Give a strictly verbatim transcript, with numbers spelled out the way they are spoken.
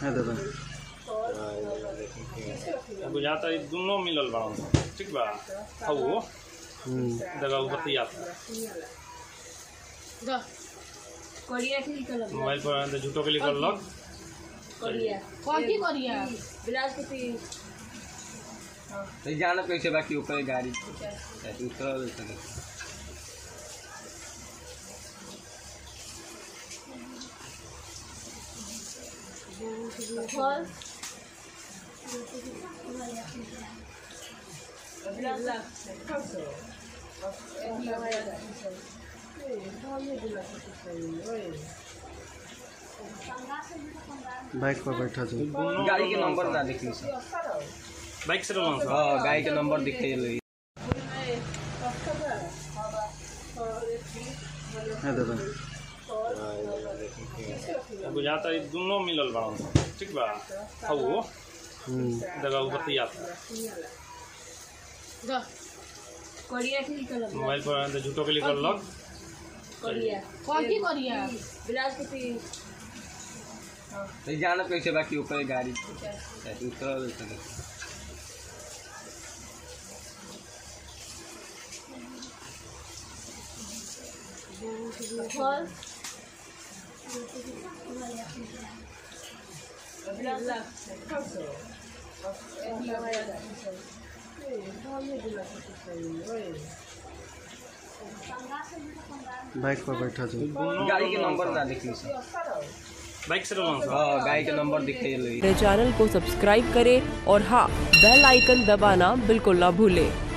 है दादा बुझाता है दोनों मिलल बा ठीक बा हवो दगा बतिया द कोरिया के निकल मोबाइल पर अंदर झूठो के निकल लग कोरिया कौन की कोरिया बिलासपुर हां तो जाना कैसे बाकी ऊपर गाड़ी ऐसे उतर चले खोल बाइक पर बैठा जो गाड़ी के नंबर ना लिख ली सर बाइक से रोना हां गाड़ी के नंबर दिखाई ले है दादा बुझाता है दोनों मिलल बा ठीक बा हवो दगा बतिया द कोरिया के निकल मोबाइल पर अंदर झूठो के निकल लग कोरिया कौन की कोरिया बिलासपुर हां तो जाना कैसे बाकी ऊपर गाड़ी ऐसे उतर चले खोल बाइक पर बैठा जो गाड़ी के नंबर ना लिख ली सर बाइक से रोना हां गाड़ी के नंबर दिखाई ले मेरे चैनल को सब्सक्राइब करें और हाँ बेल आइकन दबाना बिल्कुल ना भूलें।